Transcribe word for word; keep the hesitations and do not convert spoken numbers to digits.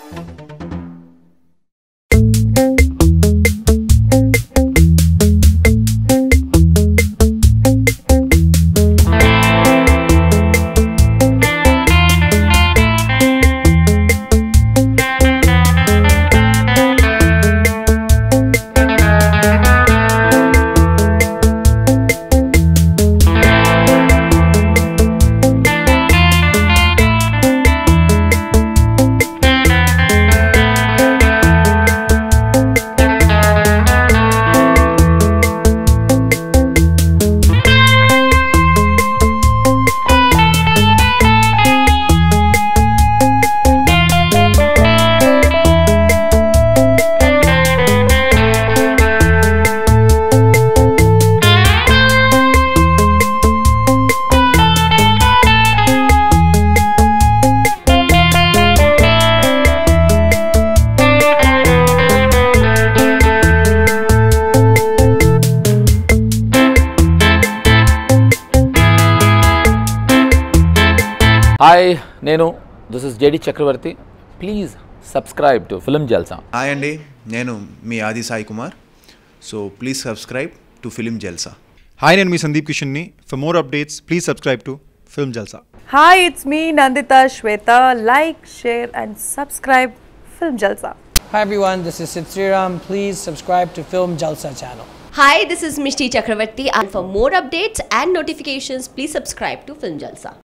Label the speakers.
Speaker 1: Hi, Nenu. This is J D Chakravarti. Please subscribe to Film Jalsa.
Speaker 2: Hi Andy, Nenu me Adi Sai Kumar. So please subscribe to Film Jalsa.
Speaker 3: Hi, నేను మీ Sandeep కిషన్ని. For more updates, please subscribe to Film Jalsa.
Speaker 4: Hi, it's me Nandita Shweta. Like, share and subscribe Film Jalsa.
Speaker 5: Hi everyone, this is Sid Sriram. Please subscribe to Film Jalsa channel.
Speaker 6: Hi, this is Mishti Chakravarti, and for more updates and notifications, please subscribe to Film Jalsa.